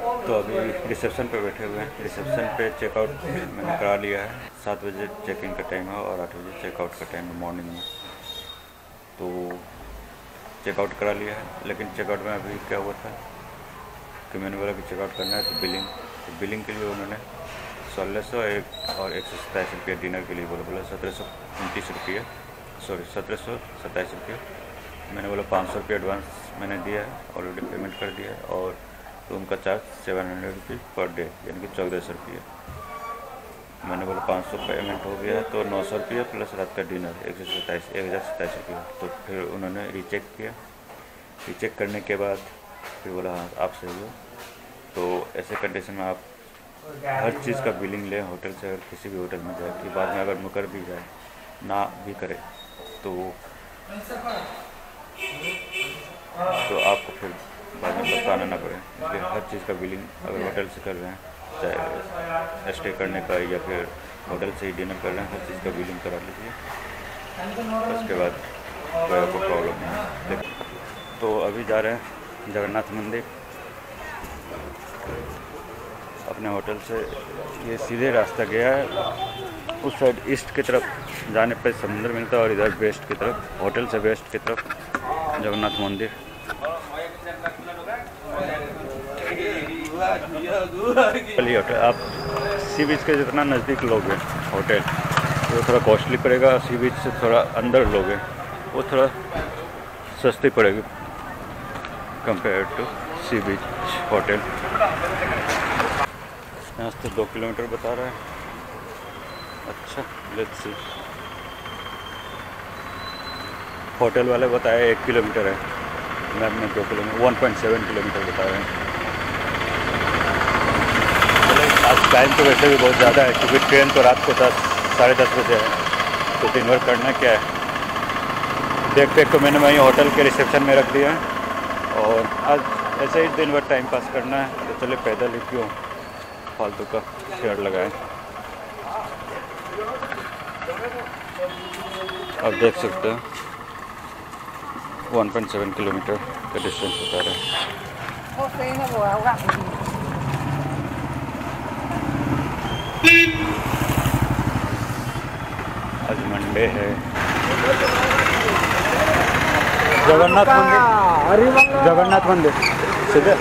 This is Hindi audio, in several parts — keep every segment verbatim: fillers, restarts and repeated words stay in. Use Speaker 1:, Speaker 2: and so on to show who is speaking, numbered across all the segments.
Speaker 1: तो अभी रिसेप्शन पे बैठे हुए हैं। रिसेप्शन पे चेकआउट मैंने करा लिया है। सात बजे चेक इन का टाइम है और आठ बजे चेकआउट का टाइम है मॉर्निंग में। तो चेकआउट करा लिया है, लेकिन चेकआउट में अभी क्या हुआ था कि मैंने बोला कि चेकआउट करना है तो बिलिंग तो बिलिंग के लिए उन्होंने सोलह सौ एक और एक सौ सत्ताईस रुपये डिनर के लिए बोला बोला सत्रह सौ उनतीस रुपये सॉरी सत्रह सौ सत्ताईस रुपये। मैंने बोला पाँच सौ रुपये एडवांस मैंने दिया है, ऑलरेडी पेमेंट कर दिया है, और रूम का charge seven hundred rupees per day यानी कि चौदह सौ रुपये। मैंने बोला पाँच सौ पेमेंट हो गया तो नौ सौ रुपये प्लस रात का डिनर एक सौ सत्ताईस एक हज़ार सत्ताईस रुपये। तो फिर उन्होंने रीचेक किया। रीचेक करने के बाद फिर बोला हाँ आप सही हो। तो ऐसे कंडीशन में आप हर चीज़ का बिलिंग लें होटल से। अगर किसी भी होटल में जाए कि बाद में अगर मुकर भी जाए ना भी करे तो तो आपको फिर बाद में पछताना ना पड़े। इसलिए हर चीज़ का बिलिंग अगर होटल से कर रहे हैं, चाहे स्टे करने का या फिर होटल से ही डिनर कर रहे हैं, हर चीज़ का बिलिंग करा लीजिए। उसके बाद कोई आपको प्रॉब्लम नहीं है। तो अभी जा रहे हैं जगन्नाथ मंदिर। अपने होटल से ये सीधे रास्ता गया है। उस साइड ईस्ट की तरफ जाने पर समुद्र मिलता है और इधर वेस्ट की तरफ, होटल से वेस्ट की तरफ जगन्नाथ मंदिर। चलिए होटल आप सी बीच के जितना नज़दीक लोगे होटल वो थोड़ा कॉस्टली पड़ेगा, सी बीच से थोड़ा अंदर लोगे वो थोड़ा सस्ती पड़ेगी compare to sea beach hotel. यहाँ से दो किलोमीटर बता रहा है। अच्छा लेट्स सी। होटल वाले बताए एक किलोमीटर है, मैप में दो kilometre one point seven kilometre बता रहे हैं। आज टाइम तो वैसे भी बहुत ज़्यादा है क्योंकि ट्रेन तो रात को दस साढ़े दस बजे है। तो दिन भर करना क्या है देख देख तो मैंने वहीं होटल के रिसेप्शन में रख दिया है और आज ऐसे ही दिन भर टाइम पास करना है। तो चले पैदल ही क्यों फालतू का शेयर लगाएं। आप देख सकते हैं वन पॉइंट सेवन किलोमीटर का डिस्टेंस बता रहे हैं। आज मंडे है। जगन्नाथ मंदिर जगन्नाथ मंदिर सीधे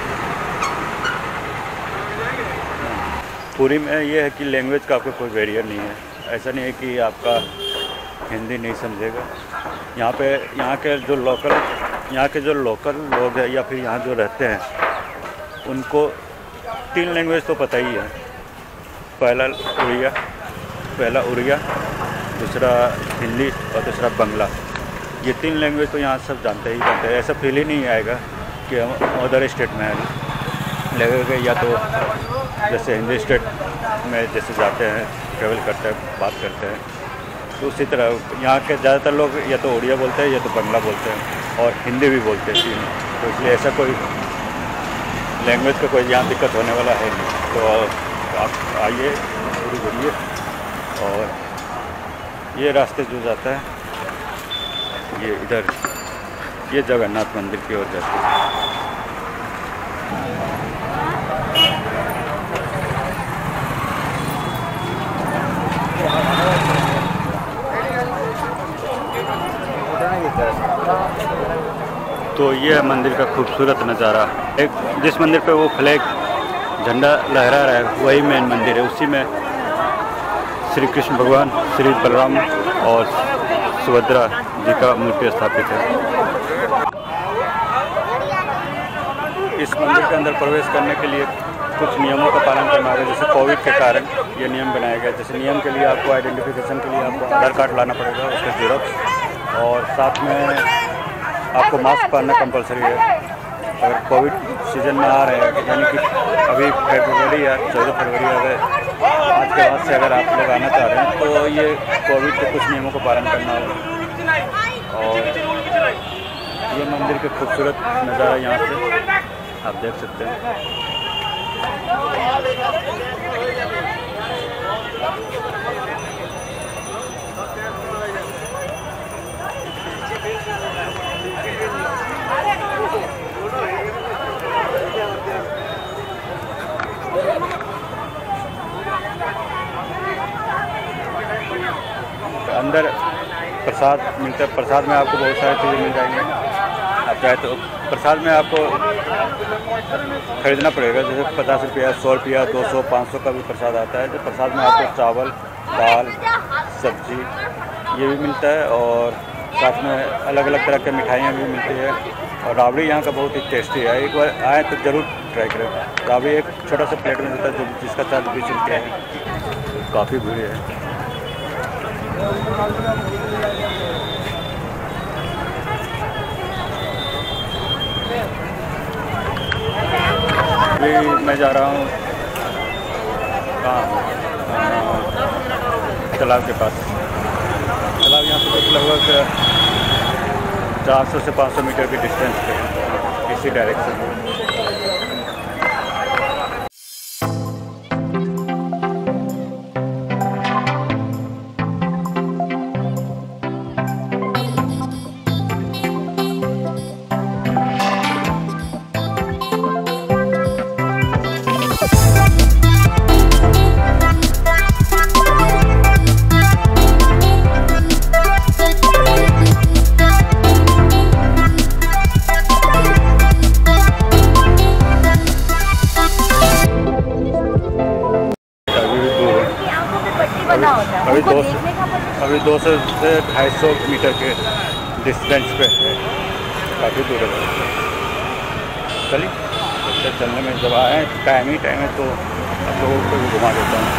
Speaker 1: पूरी में ये है कि लैंग्वेज का आपको कोई बैरियर नहीं है। ऐसा नहीं है कि आपका हिंदी नहीं समझेगा। यहाँ पे यहाँ के जो लोकल यहाँ के जो लोकल लोग हैं या फिर यहाँ जो रहते हैं उनको तीन लैंग्वेज तो पता ही है। पहला उड़िया पहला उड़िया दूसरा हिंदी और दूसरा बंगला। ये तीन लैंग्वेज तो यहाँ सब जानते ही जानते हैं। ऐसा फील ही नहीं आएगा कि हम अदर स्टेट में हैं। लगेगा या तो जैसे हिंदी स्टेट में जैसे जाते हैं ट्रैवल करते हैं बात करते हैं तो उसी तरह यहाँ के ज़्यादातर लोग या तो उड़िया बोलते हैं या तो बंगला बोलते हैं और हिंदी भी बोलते हैं तीनों। तो इसलिए ऐसा कोई लैंग्वेज का कोई यहाँ दिक्कत होने वाला है नहीं। तो आप आइए पूरी घूमिए और ये रास्ते जो जाता है ये इधर ये जगन्नाथ मंदिर की ओर जाती है। तो ये है मंदिर का खूबसूरत नज़ारा। एक जिस मंदिर पे वो फ्लैग झंडा लहरा रहा है वही मेन मंदिर है। उसी में श्री कृष्ण भगवान श्री बलराम और सुभद्रा जी का मूर्ति स्थापित है। इस मंदिर के अंदर प्रवेश करने के लिए कुछ नियमों का पालन करना होगा। जैसे कोविड के कारण ये नियम बनाया गया। जैसे नियम के लिए आपको आइडेंटिफिकेशन के लिए आपको आधार कार्ड लाना पड़ेगा, उसका जीरोक्स, और साथ में आपको मास्क पहनना कंपलसरी है। अगर कोविड सीजन में आ रहे हैं यानी कि अभी फरवरी या चौदह फरवरी अगर आज के बाद से अगर आप लोग आना चाह रहे हैं तो ये कोविड के कुछ नियमों का पालन करना होगा। और ये मंदिर के खूबसूरत नज़ारा यहाँ से आप देख सकते हैं। अंदर प्रसाद मिलता है। प्रसाद में आपको बहुत सारी चीज़ें मिल जाएंगी। आप चाहे तो प्रसाद में आपको ख़रीदना पड़ेगा, जैसे पचास रुपया, सौ रुपया, दो सौ, पाँच सौ का भी प्रसाद आता है। तो प्रसाद में आपको चावल, दाल, सब्जी ये भी मिलता है और साथ में अलग अलग तरह की मिठाइयाँ भी मिलती है। और राबड़ी यहाँ का बहुत ही टेस्टी है, एक बार आए तो ज़रूर ट्राई करें। राबड़ी एक छोटा सा प्लेट में मिलता है जो जिसका चार्ज बीस रुपया है। काफ़ी भीड़ है। अभी मैं जा रहा हूँ कहाँ, तालाब के पास। तालाब यहाँ से कुछ लगभग चार सौ से पाँच सौ मीटर की डिस्टेंस पे है, इसी डायरेक्शन में। अभी दो अभी दो सौ से ढाई सौ मीटर के डिस्टेंस पे है, काफ़ी दूर है। चलिए तो चलने में जब आए टाइम ही टाइम है तो आप लोगों को भी घुमा देता हूँ।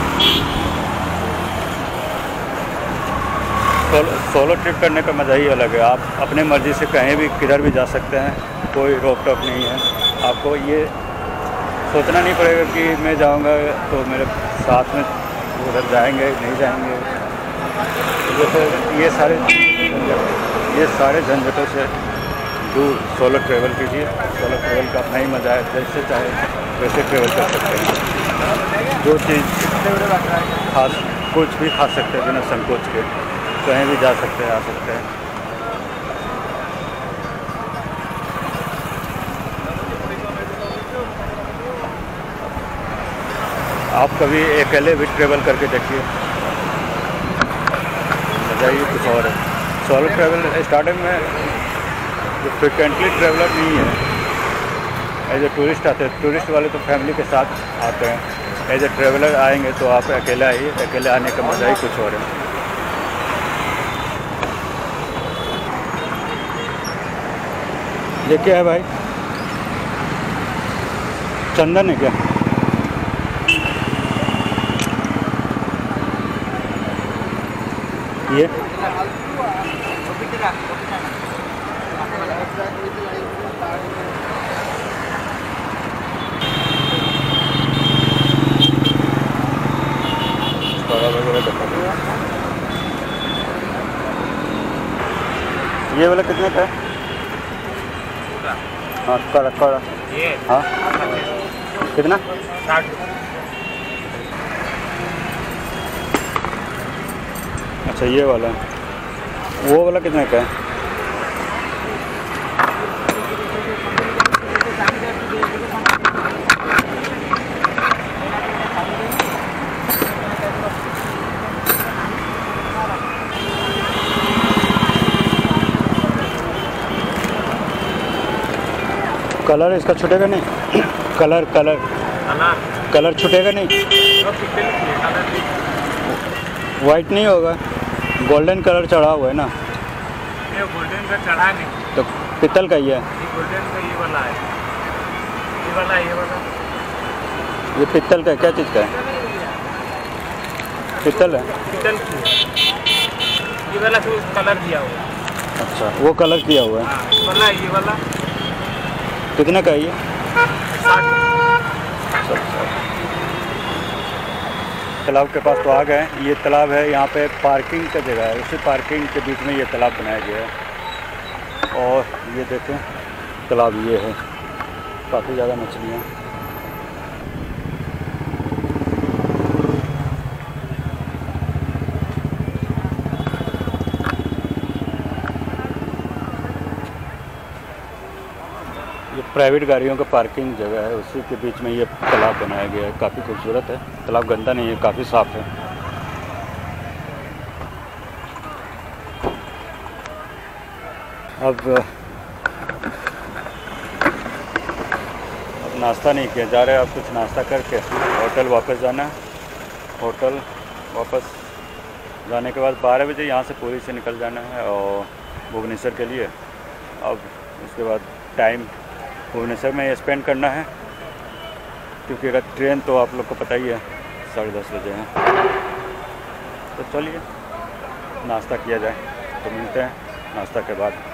Speaker 1: सोलो सोलो ट्रिप करने का मज़ा ही अलग है। आप अपने मर्ज़ी से कहीं भी किधर भी जा सकते हैं, कोई रोक टोक नहीं है। आपको ये सोचना नहीं पड़ेगा कि मैं जाऊँगा तो मेरे साथ में उधर जाएंगे नहीं जाएंगे। जैसे ये सारे ये सारे झंझटों से दूर सोलो ट्रैवल कीजिए। सोलो ट्रैवल का अपना ही मज़ा है, जैसे चाहे वैसे ट्रैवल कर सकते हैं। जो चीज़ खास कुछ भी खा सकते हैं बिना संकोच के, कहीं भी जा सकते हैं, आ सकते हैं। आप कभी अकेले भी ट्रैवल करके देखिए, मज़ा ही कुछ और है। सोलो ट्रैवल स्टार्टिंग में जो फ्रिक्वेंटली ट्रैवलर नहीं है, एज ए टूरिस्ट आते हैं। टूरिस्ट वाले तो फैमिली के साथ आते हैं, एज ए ट्रैवलर आएंगे तो आप अकेले आइए। अकेले आने का मज़ा ही कुछ और है। ये क्या है भाई, चंदन है क्या? ये ये वाला कितने का है? हाँ कड़ा कड़ा हाँ कितना? साठ। अच्छा ये वाला, वो वाला कितने का है? कलर इसका छूटेगा नहीं? कलर कलर कलर छूटेगा नहीं? वाइट नहीं होगा? गोल्डन कलर चढ़ा हुआ है ना?
Speaker 2: ये गोल्डन का चढ़ा नहीं,
Speaker 1: तो पित्तल का ही है।
Speaker 2: ये गोल्डन का ये वाला है, ये वाला ये वाला
Speaker 1: ये पित्तल का है? क्या चीज़ का है? पित्तल है,
Speaker 2: पित्तल की ये वाला तो कलर दिया हुआ है।
Speaker 1: अच्छा वो कलर किया हुआ है।
Speaker 2: हाँ, ये वाला ये वाला
Speaker 1: कितने का है ये? तालाब के पास तो आ गए। ये तालाब है, यहाँ पे पार्किंग का जगह है, उसी पार्किंग के बीच में ये तालाब बनाया गया है। और ये देखें तालाब ये है, काफ़ी ज़्यादा मछलियाँ। ये प्राइवेट गाड़ियों का पार्किंग जगह है, उसी के बीच में ये तालाब बनाया गया है। काफ़ी खूबसूरत है तालाब, गंदा नहीं है, काफ़ी साफ़ है। अब अब नाश्ता नहीं किया जा रहा है, अब कुछ नाश्ता करके होटल वापस जाना है। होटल वापस जाने के बाद बारह बजे यहाँ से पुरी से निकल जाना है और भुवनेश्वर के लिए। अब उसके बाद टाइम भुवनेश्वर में स्पेंड करना है, क्योंकि अगर ट्रेन तो आप लोग को पता ही है साढ़े दस बजे है। तो चलिए नाश्ता किया जाए, तो मिलते हैं नाश्ता के बाद।